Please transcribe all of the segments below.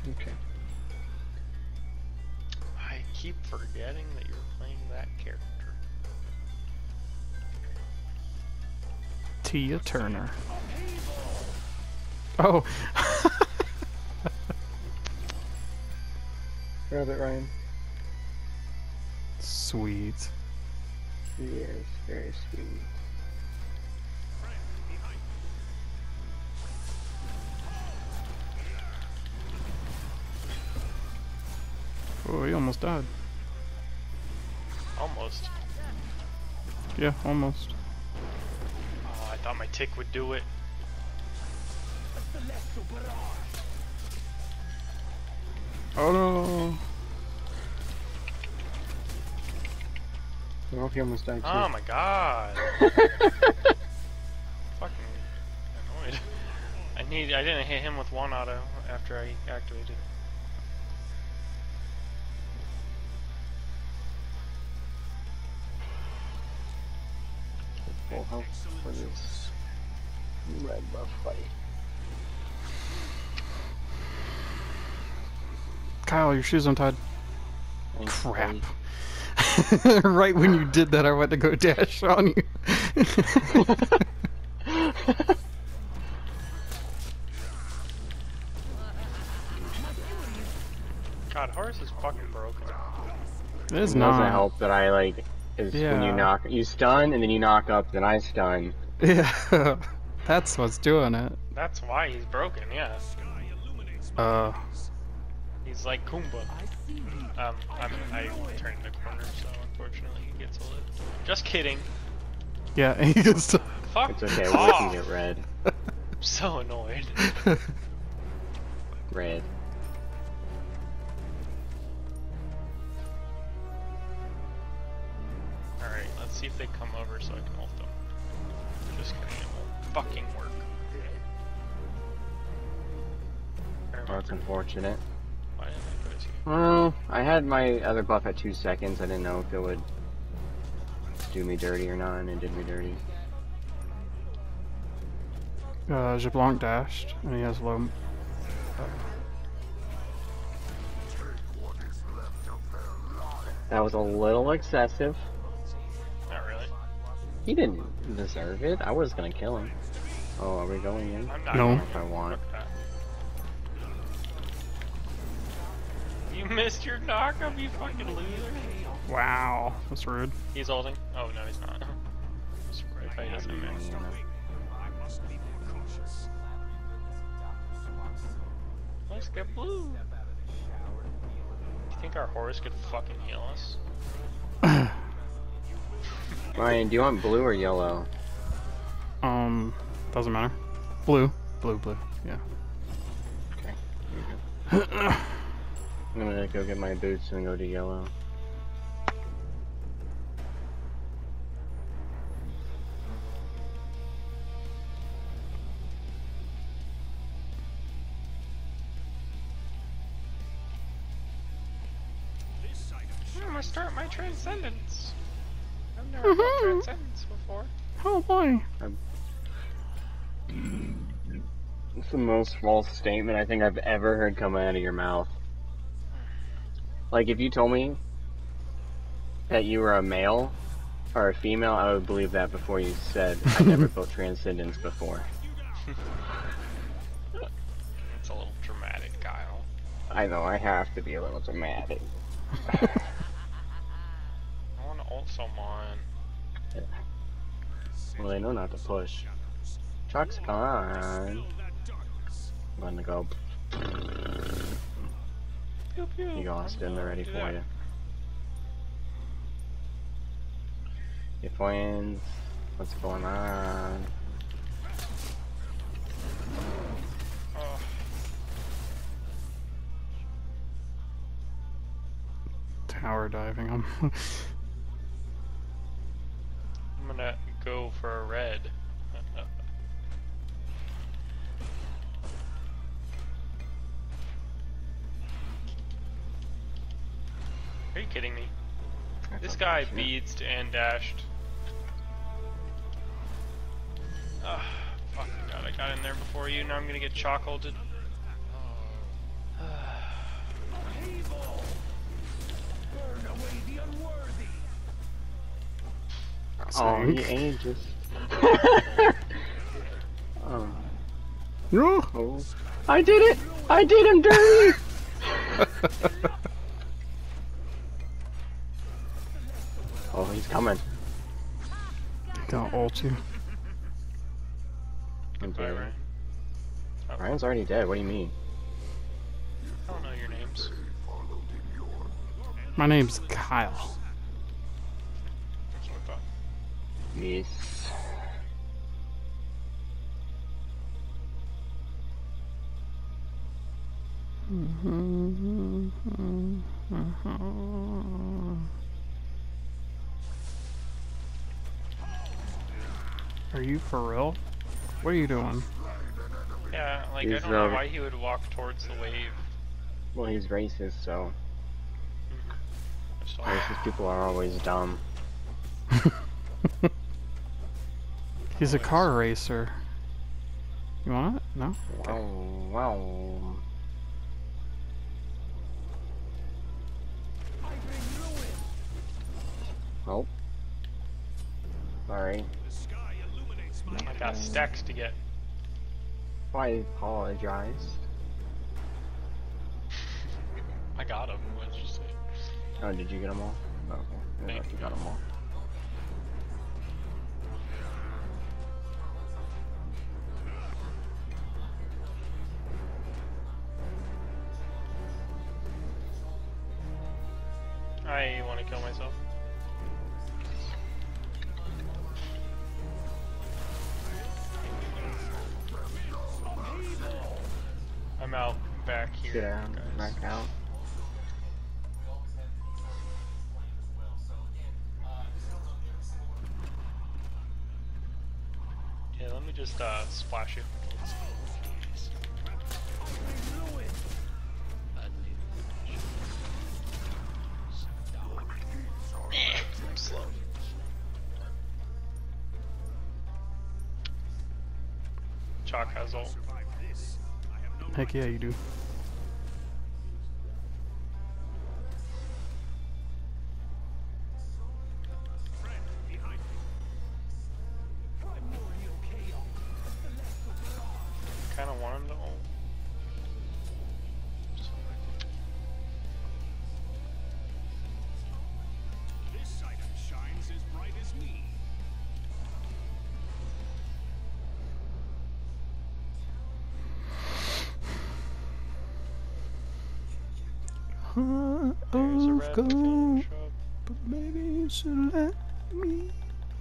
Okay. I keep forgetting that you're playing that character. Tia Turner. Oh. Grab it, Ryan. Sweet. Yes, very sweet. Oh, he almost died. Almost. Yeah, almost. Oh, I thought my tick would do it. Oh no. Well, he almost died too. Oh my god. Fucking annoyed. I didn't hit him with one auto after I activated. Full health for this red buff fight. Kyle, your shoes untied. Thanks, Crap. buddy. Right when you did that, I went to go dash on you. God, Horus is fucking broken. It is It doesn't not. help that I like is when Yeah. you knock, you stun and then you knock up, then I stun. Yeah. That's what's doing it. That's why he's broken, yeah. He's like Kumba. I turned the corner, so unfortunately he gets a lit. Just kidding. Yeah, he gets to... Fuck It's okay, we off. can get red. I'm so annoyed. Red. Alright, let's see if they come over so I can ult them. Just kidding, it won't fucking work. That's unfortunate. Why didn't I put it here? Well, I had my other buff at 2 seconds. I didn't know if it would do me dirty or not, and it did me dirty. Jablanc dashed, and he has low... That was a little excessive. Not really. He didn't deserve it. I was gonna kill him. Oh, are we going in? I'm not No. going If I want. fuck that. You missed your knockup, you fucking loser. Wow, that's rude. He's ulting. Oh no, he's not. If he doesn't miss. Let's get blue. You think our Horus could fucking heal us? Ryan, do you want blue or yellow? Doesn't matter. Blue. Blue, yeah. Okay. I'm gonna go get my boots and go to yellow. I'm gonna start my transcendence. I've never felt transcendence before. Oh boy. It's the most false statement I think I've ever heard come out of your mouth. Like, if you told me that you were a male or a female, I would believe that before you said I never felt transcendence before. It's a little dramatic, Kyle. I know, I have to be a little dramatic. I wanna ult someone. Well, they know not to push. Chuck's gone. I'm gonna go. Pew, pew. You go, Austin, they're ready Do for that. you. If wins, what's going on? Oh, Tower diving him. I'm gonna go for a red. Are you kidding me? That's This guy unfortunate. beads and dashed. Ah, fuck God, I got in there before you, now I'm gonna get chocolted. Oh, he Stink. ain't just. Oh. No. Oh. I did it! I did him dirty! Oh, he's coming. Gonna ult you. I'm Bye, dead. Ryan. Oh, Ryan's already dead. What do you mean? I don't know your names. My name's Kyle. That's what I thought. Yes. Are you for real? What are you doing? Yeah, like I He's, don't know why he would walk towards the wave. Well, he's racist, so I saw racist people are always dumb. He's a car racer. You want it? No? Wow, wow. Oh. Sorry. I got stacks to get. I apologize. I got him. What did you say? Oh, did you get them all? Oh, okay. I Thank thought you you. got them all. I want to kill myself. I'm out back here. Sit down, guys. knock out. Yeah, let me just splash you. I'm slow. Chalk has ult. Heck yeah, you do. Kinda want him to ult. This side shines as bright as me. There's a red within shrub. But maybe you should let me.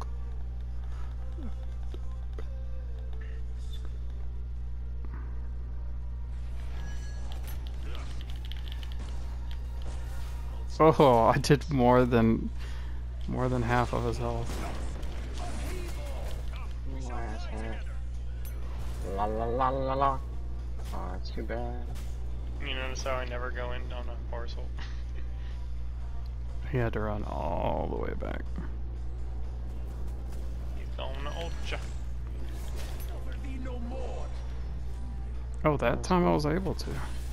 Oh, I did more than half of his health. Last hit. La la la la la. Oh, that's too bad. You notice how I never go in on a horse ult? He had to run all the way back. He's going to ult ya. Oh, that time I was able to.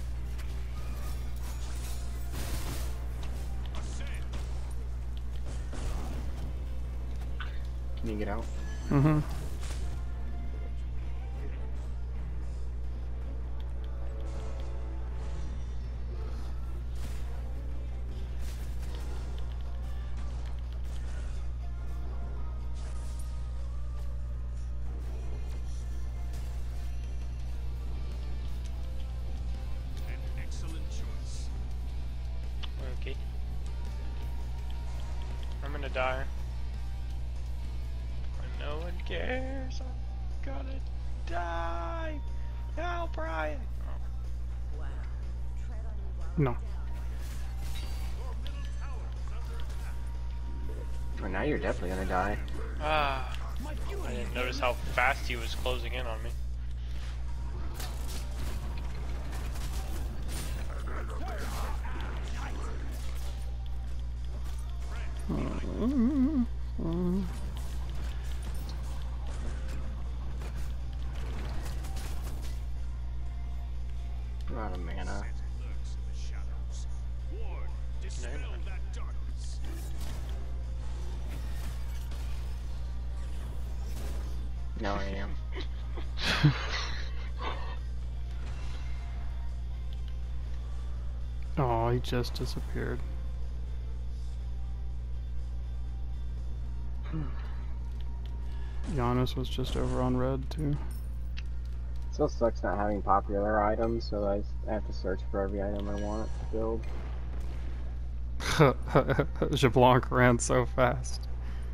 Can you get out? Mm-hmm. An excellent choice. Okay. I'm gonna die. And no one cares. I'm gonna die. Help, Brian. Oh. No. Oh, now you're definitely gonna die. Ah. I didn't notice how fast he was closing in on me. I'm out of mana. Lurks in the shadows. Ward, dispel No, you're not. that darkness. Now I am. Oh, he just disappeared. Giannis was just over on red too. Still sucks not having popular items, so I have to search for every item I want to build. Jablanc ran so fast.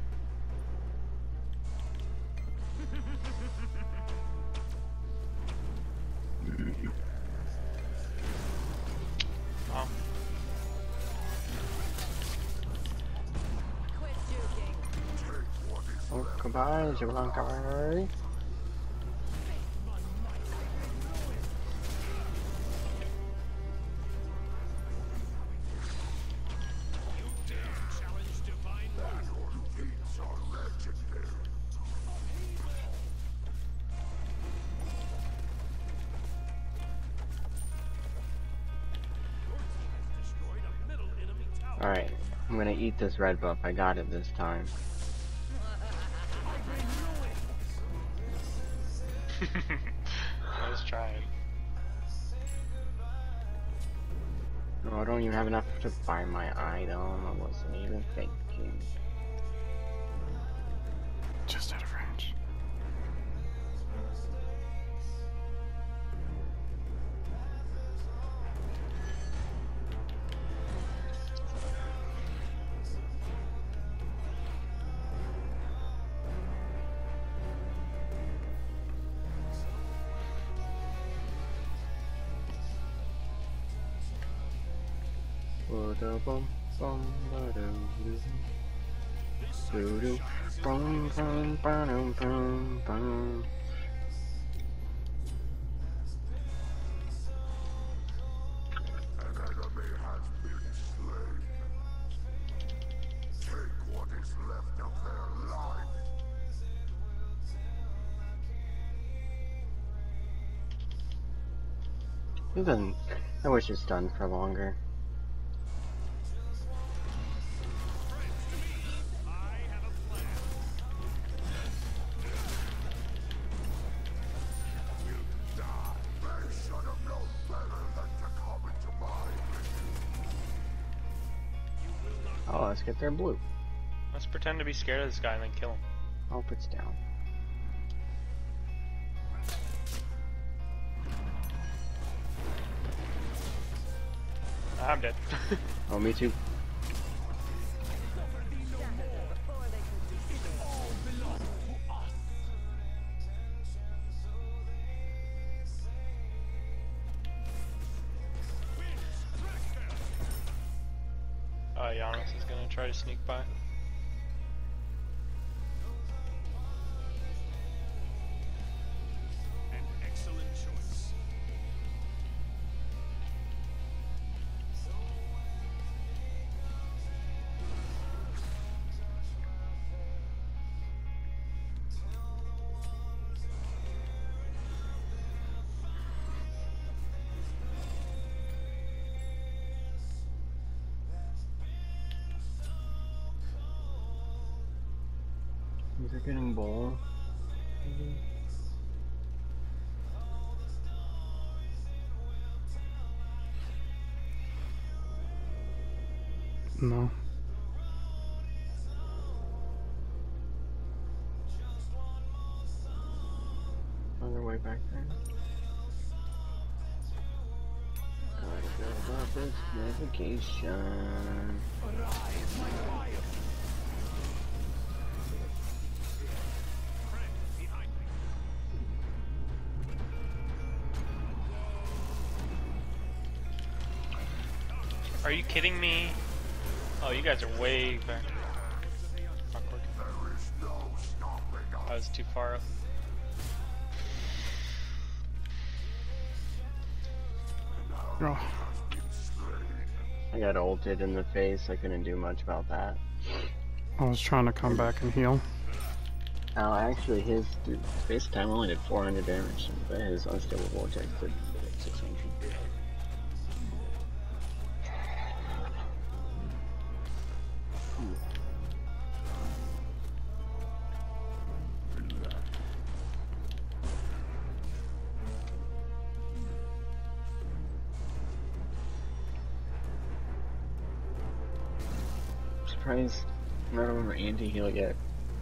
Oh. Oh, goodbye, Jablanca. Challenge divine power. Feats are legendary. Destroyed a middle enemy tower. Alright, I'm gonna eat this red buff. I got it this time. I was trying. Oh, I don't even have enough to buy my item. I wasn't even thinking. Just out of range. Bum bum bum bum bum bum. An enemy has been slain. Take what is left of their life. Even I wish it's done for longer. They should have known better than to come into my Oh, let's get their blue. Let's pretend to be scared of this guy and then kill him. Hope it's down. I'm dead. Oh, me too. Giannis is gonna try to sneak by. An excellent choice. These are getting bold. No. Other way back there. Gotta build up this navigation. Are you kidding me? Oh, you guys are way back. Awkward. I was too far up. Oh, I got ulted in the face. I couldn't do much about that. I was trying to come back and heal. Oh, actually, his face time only did 400 damage, but his unstable vortex did 600. surprised I don't remember anti-heal yet.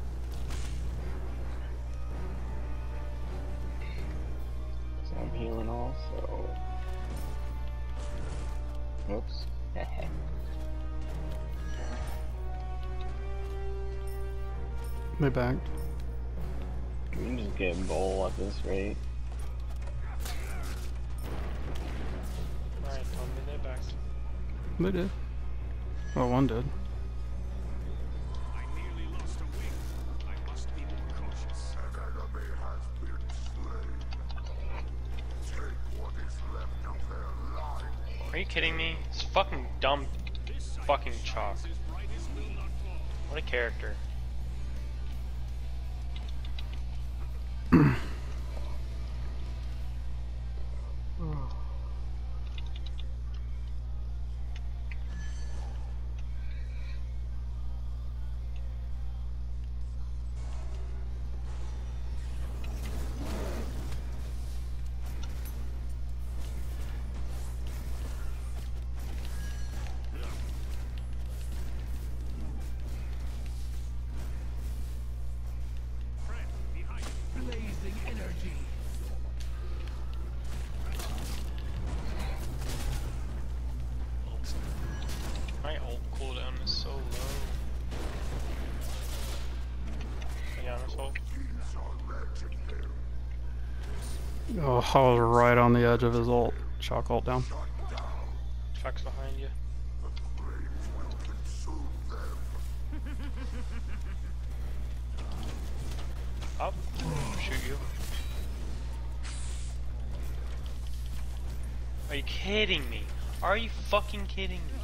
So I'm healing also. Whoops. They backed. We can just get bowl at this rate. Alright, tell me they backed. They did. Well, one did. I nearly lost a wing. I must be more cautious. An enemy has been slain. Take what is left of their line. Are you kidding me? It's fucking dumb fucking chalk. What a character. Blazing energy. My ult cooldown is so low. Yeah, this ult. These are legendary. Oh, I was right on the edge of his ult. Shock ult down. Chuck's behind you. Flames will consume them. Up. Shoot you. Are you kidding me? Are you fucking kidding me?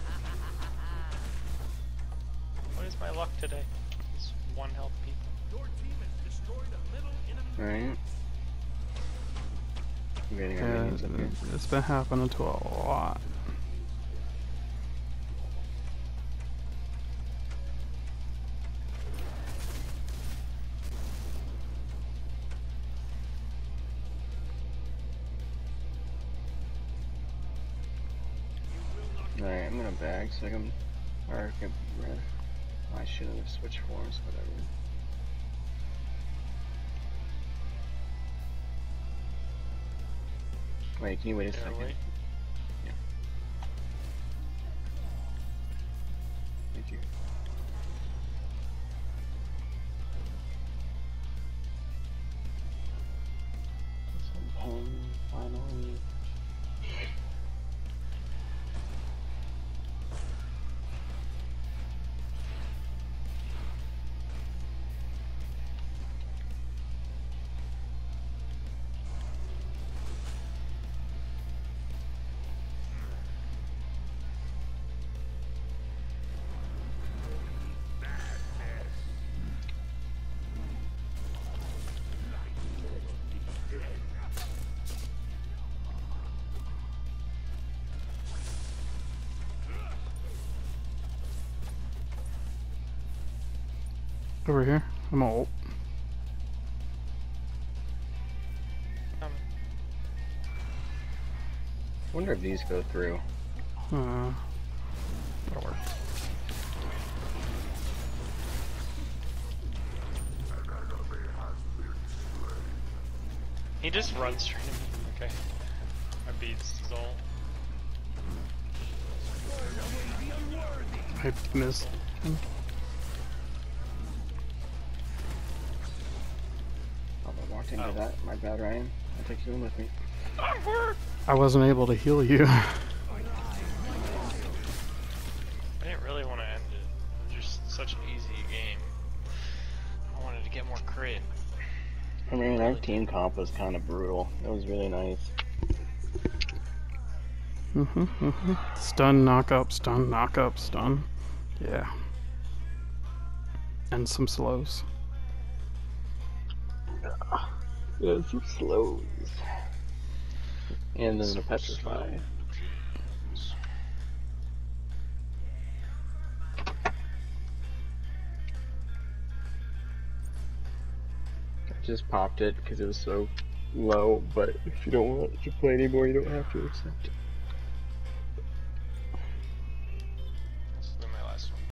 What is my luck today? These one health people. Your team has destroyed a middle enemy. Alright. I'm getting our Yeah, minions up here. it's been happening to a lot. Alright, I'm gonna bag so I can. Or I can. I shouldn't have switched forms, whatever. Wait, can you wait a Yeah, second? wait. Yeah. Thank you. Some pen, finally. Over here. I'm ult. Coming. Wonder if these go through. That'll work. He just runs straight at me. Okay. I beats his ult. I missed. Oh, I walked into Oh. that. My bad, Ryan. I'll take you in with me. I wasn't able to heal you. I didn't really want to end it. It was just such an easy game. I wanted to get more crit. I mean, our team comp was kind of brutal. It was really nice. Stun, knock up, stun, knock up, stun. Yeah. And some slows. Yeah, some slows. And then a petrify. I just popped it because it was so low, but if you don't want to play anymore, you don't have to accept it.